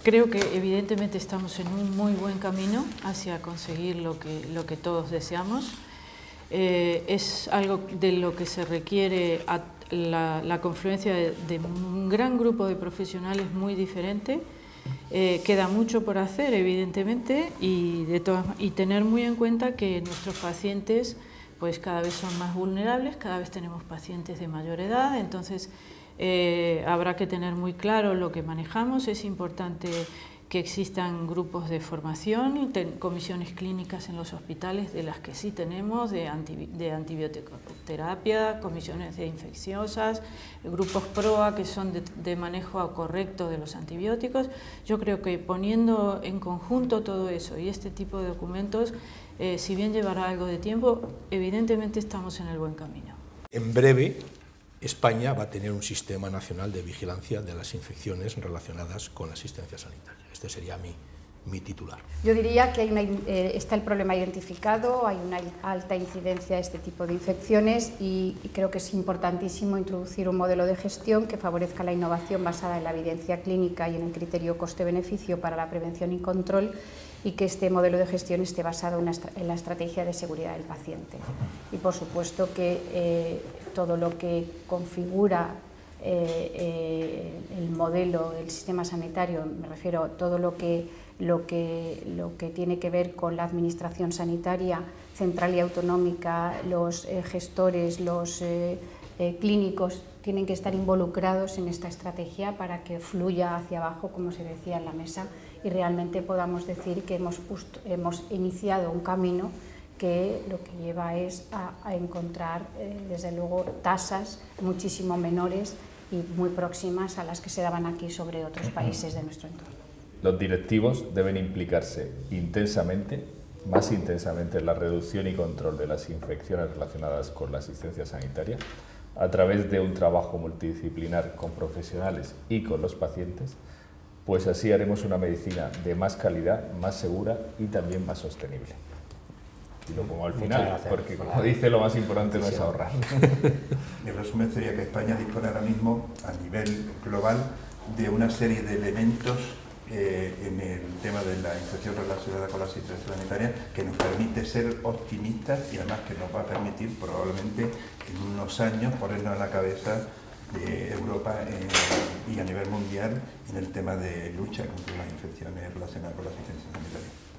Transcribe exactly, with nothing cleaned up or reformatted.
creo que evidentemente estamos en un muy buen camino hacia conseguir lo que, lo que todos deseamos. Eh, es algo de lo que se requiere a la, la confluencia de, de un gran grupo de profesionales muy diferente. Eh, queda mucho por hacer, evidentemente, y, de todas, y tener muy en cuenta que nuestros pacientes pues, cada vez son más vulnerables, cada vez tenemos pacientes de mayor edad, entonces eh, habrá que tener muy claro lo que manejamos. Es importante que existan grupos de formación, comisiones clínicas en los hospitales, de las que sí tenemos, de, anti, de antibioterapia, comisiones de infecciosas, grupos PROA que son de, de manejo correcto de los antibióticos. Yo creo que poniendo en conjunto todo eso y este tipo de documentos, eh, si bien llevará algo de tiempo, evidentemente estamos en el buen camino. En breve, España va a tener un sistema nacional de vigilancia de las infecciones relacionadas con la asistencia sanitaria. Este sería mi, mi titular. Yo diría que hay una, eh, está el problema identificado, hay una alta incidencia de este tipo de infecciones y, y creo que es importantísimo introducir un modelo de gestión que favorezca la innovación basada en la evidencia clínica y en el criterio coste-beneficio para la prevención y control, y que este modelo de gestión esté basado en la, en la estrategia de seguridad del paciente. Y por supuesto que eh, todo lo que configura eh, eh, el modelo, el sistema sanitario, me refiero a todo lo que, lo, que, lo que tiene que ver con la administración sanitaria central y autonómica, los eh, gestores, los eh, eh, clínicos, tienen que estar involucrados en esta estrategia para que fluya hacia abajo, como se decía en la mesa, y realmente podamos decir que hemos, justo, hemos iniciado un camino que lo que lleva es a, a encontrar, eh, desde luego, tasas muchísimo menores y muy próximas a las que se daban aquí sobre otros países de nuestro entorno. Los directivos deben implicarse intensamente, más intensamente, en la reducción y control de las infecciones relacionadas con la asistencia sanitaria, a través de un trabajo multidisciplinar con profesionales y con los pacientes, pues así haremos una medicina de más calidad, más segura y también más sostenible. Y lo pongo al final, porque como dice, lo más importante no es ahorrar. Mi resumen sería que España dispone ahora mismo, a nivel global, de una serie de elementos eh, en el tema de la infección relacionada con la asistencia sanitaria que nos permite ser optimistas y además que nos va a permitir probablemente en unos años ponernos en la cabeza de Europa eh, y a nivel mundial en el tema de lucha contra las infecciones relacionadas con la asistencia sanitaria.